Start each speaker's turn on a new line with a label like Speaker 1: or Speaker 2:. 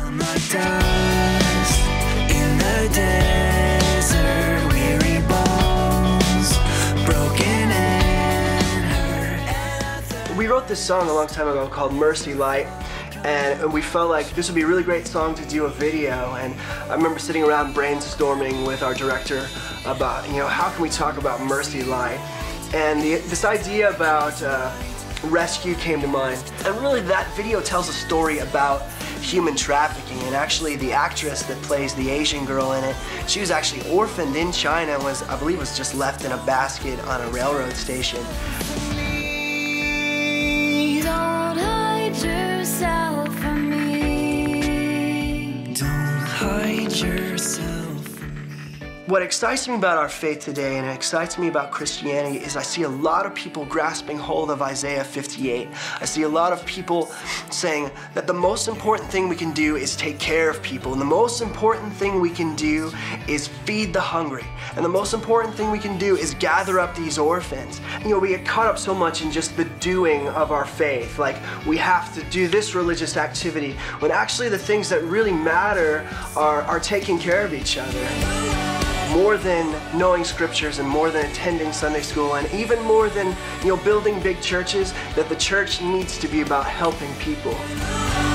Speaker 1: On the dust, in the desert, weary bones, broken and hurt.
Speaker 2: We wrote this song a long time ago called Mercy Light, and we felt like this would be a really great song to do a video. And I remember sitting around brainstorming with our director about, how can we talk about Mercy Light? And this idea about rescue came to mind. And really that video tells a story about human trafficking, and actually the actress that plays the Asian girl in it, she was actually orphaned in China and I believe was just left in a basket on a railroad station.
Speaker 1: Don't hide yourself from me. Don't hide yourself.
Speaker 2: What excites me about our faith today, and it excites me about Christianity, is I see a lot of people grasping hold of Isaiah 58. I see a lot of people saying that the most important thing we can do is take care of people, and the most important thing we can do is feed the hungry, and the most important thing we can do is gather up these orphans. We get caught up so much in just the doing of our faith, like we have to do this religious activity, when actually the things that really matter are taking care of each other. More than knowing scriptures and more than attending Sunday school, and even more than building big churches, that the church needs to be about helping people.